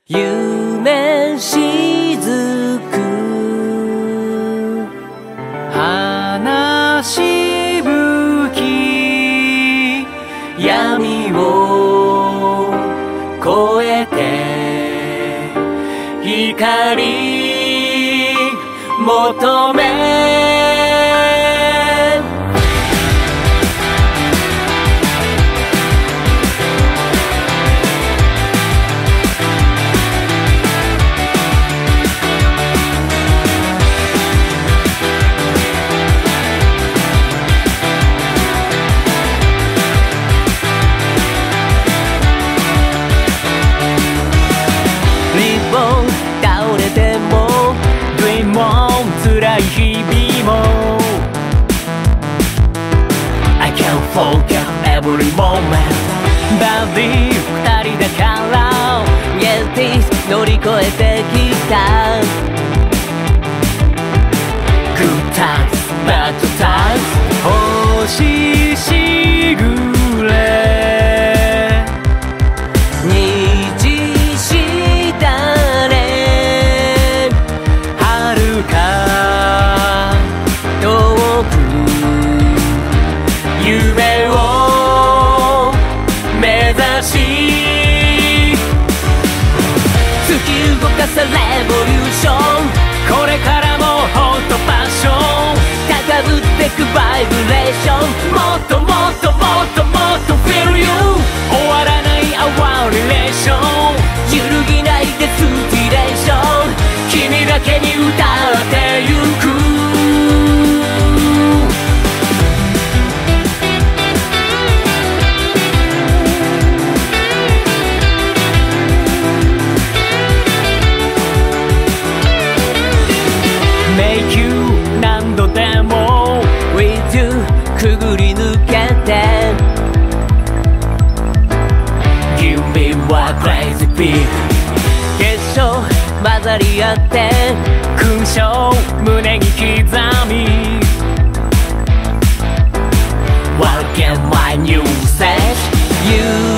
夢しずく話しぶき闇を越えて光求め辛い日々も I can't forget every moment バディ二人だから Yes this 乗り越えてきた Good times bad times 星しぐれ虹したれ遥か遠く夢を目指し突き動かすレボリューションこれからもホットパッション高ぶってくバイブレーションもっともっともっともっと Feel you 終わらない Our relation 揺るぎないデスティレーション君だけに歌ってゆくMake you 何度でも With you くぐり抜けて Give me one crazy beat 結晶混ざり合って勲章胸に刻み Welcome my new stage You